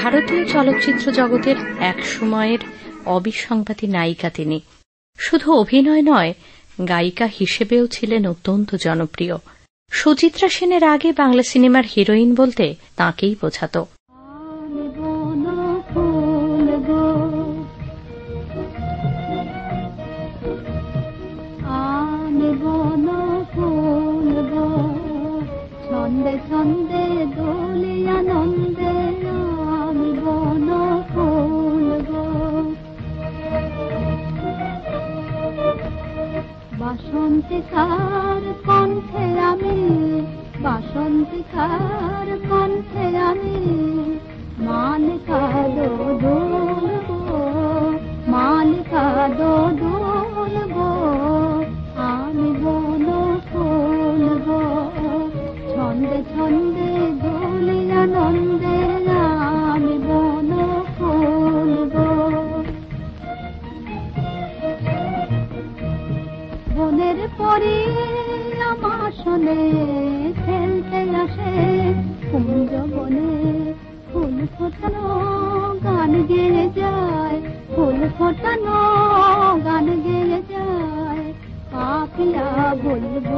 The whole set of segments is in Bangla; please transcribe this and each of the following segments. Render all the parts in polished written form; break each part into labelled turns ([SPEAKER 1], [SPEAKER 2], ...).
[SPEAKER 1] ভারতীয় চলচ্চিত্র জগতের এক সময়ের অবিসংবাদী নায়িকা তিনি। শুধু অভিনয় নয়, গায়িকা হিসেবেও ছিলেন অত্যন্ত জনপ্রিয়। সুচিত্রা সেনের আগে বাংলা সিনেমার হিরোইন বলতে তাঁকেই বোঝাত।
[SPEAKER 2] ছন্দে ছন্দে দোলে আনন্দে আমি বন ফুল গো, বাসন্তিকার কণ্ঠে আমি, বাসন্তিকার কণ্ঠে আমি মালিকা দোল গো, মালিকা দোল গো, আমি বন ফুল গো, ছন্দে ছন্দে দোলে আনন্দে আমি বন ফুল গো। বনের পরে আমার শোনে খেলতে আসে কুঞ্জ বনে, ফুল ফোটানো গান গেয়ে যায়, ফুল ফোটানো গান গেয়ে যায়, পাপিয়া বলবো।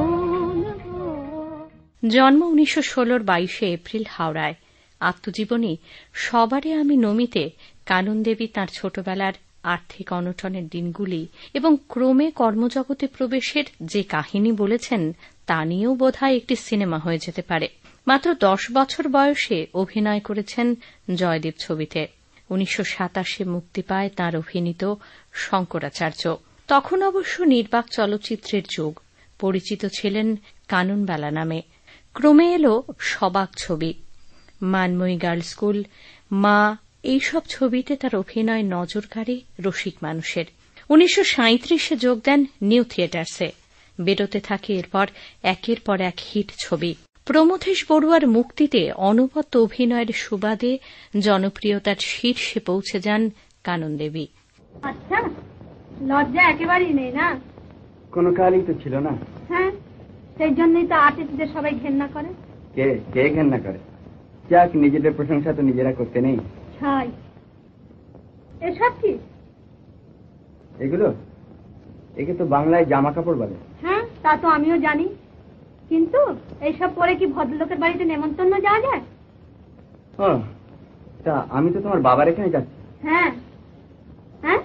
[SPEAKER 1] জন্ম 1916 22 এপ্রিল হাওড়ায়। আত্মজীবনী সবারে আমি নমিতে কানন দেবী তাঁর ছোটবেলার আর্থিক অনটনের দিনগুলি এবং ক্রমে কর্মজগতে প্রবেশের যে কাহিনী বলেছেন তা নিয়েও বোধহয় একটি সিনেমা হয়ে যেতে পারে। মাত্র 10 বছর বয়সে অভিনয় করেছেন জয়দেব ছবিতে। 1927 মুক্তি পায় তাঁর অভিনীত শঙ্করাচার্য। তখন অবশ্য নির্বাক চলচ্চিত্রের যুগ, পরিচিত ছিলেন কাননবালা নামে। ক্রমে এলো সবাক ছবি, মানময়ী গার্লস স্কুল, মা, এইসব ছবিতে তার অভিনয় নজর কাড়ে রসিক মানুষের। 1937 যোগ দেন নিউ থিয়েটার্সে। বেরোতে থাকে এরপর একের পর এক হিট ছবি। প্রমথেশ বড়ুয়ার মুক্তিতে অনবদ্য অভিনয়ের সুবাদে জনপ্রিয়তার শীর্ষে পৌঁছে যান কানন দেবী।
[SPEAKER 2] আচ্ছা, লজ্জা একেবারেই নেই না?
[SPEAKER 3] কোনো কালই তো ছিল না।
[SPEAKER 2] হ্যাঁ, সেই জন্যই তো আর্টিস্টদের সবাই ঘেন্না করে।
[SPEAKER 3] কে কে ঘেন্না করে? যাক, নিজেদের প্রশংসা তো নিজেরা করতে নেই।
[SPEAKER 2] ছাই, এসব কি?
[SPEAKER 3] এগুলো একে তো বাংলায় জামা কাপড় বলে।
[SPEAKER 2] হ্যাঁ, তা তো আমিও জানি, কিন্তু এইসব পরে কি ভদ্রলোকের বাড়িতে নেমন্তন্ন যাওয়া যায়?
[SPEAKER 3] ও, তা আমি তো তোমার বাবার এখানে যাচ্ছি।
[SPEAKER 2] হ্যাঁ হ্যাঁ,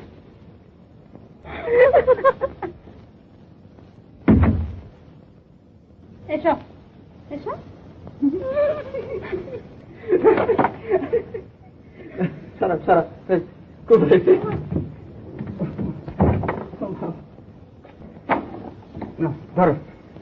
[SPEAKER 2] এসো এসো।
[SPEAKER 3] সারা সারা খুব হয়েছে। ধরো,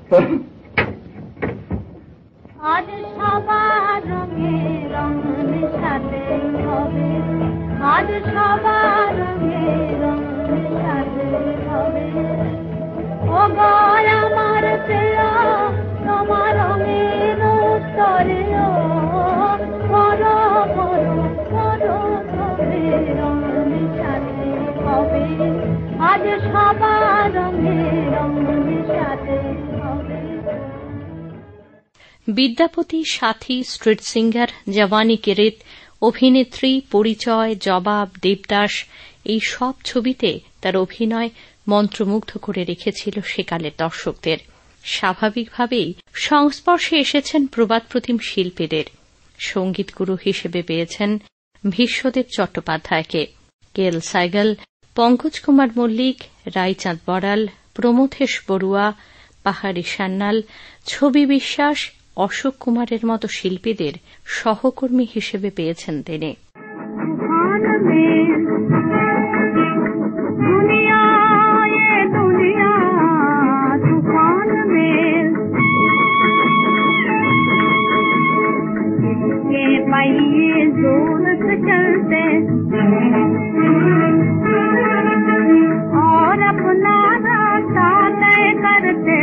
[SPEAKER 2] আজ সবার রঙে রঙ মিশাতে হবে, আজ সবার রঙে রঙ মিশাতে হবে। ও গায় আমার প্রিয়, তোমার রঙের উত্তরে করো করো করো তবে রঙ মিশাতে হবে, আজ সবার রঙে রঙ মিশাতে হবে।
[SPEAKER 1] বিদ্যাপতি, সাথী, স্ট্রিট সিঙ্গার, জওয়ানি কিরিত, অভিনেত্রী, পরিচয়, জবাব, দেবদাস, এই সব ছবিতে তার অভিনয় মন্ত্রমুগ্ধ করে রেখেছিল সেকালের দর্শকদের। স্বাভাবিকভাবেই সংস্পর্শে এসেছেন প্রবাদ প্রতিম শিল্পীদের। সঙ্গীতগুরু হিসেবে পেয়েছেন ভীষ্মদেব চট্টোপাধ্যায়কে। কেএল সাইগল, পঙ্কজ কুমার মল্লিক, রায়চাঁদ বড়াল, প্রমথেশ বড়ুয়া, পাহাড়ি সান্যাল, ছবি বিশ্বাস, অশোক কুমারের মতো শিল্পীদের সহকর্মী হিসেবে পেয়েছেন তিনি।
[SPEAKER 2] और अपना रास्ता तय करते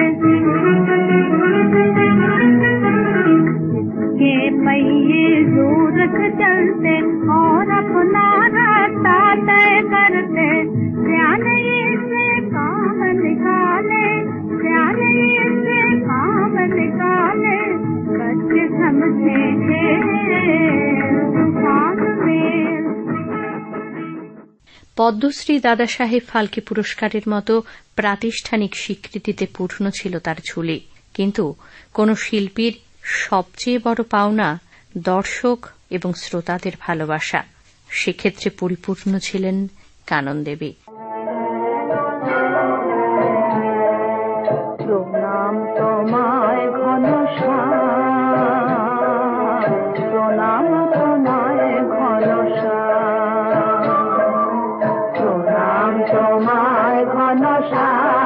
[SPEAKER 2] के पहिए जोर से चलते
[SPEAKER 1] পদ্মশ্রী দাদাসাহেব ফালকে পুরস্কারের মতো প্রাতিষ্ঠানিক স্বীকৃতিতে পূর্ণ ছিল তার ঝুলি, কিন্তু কোন শিল্পীর সবচেয়ে বড় পাওনা দর্শক এবং শ্রোতাদের ভালোবাসা। সেক্ষেত্রে পরিপূর্ণ ছিলেন কানন দেবী।
[SPEAKER 4] প্রণাম তোমায় ঘনশ্যাম, প্রণাম তোমায় ঘনশ্যাম, প্রণাম তোমায় ঘনশ্যাম।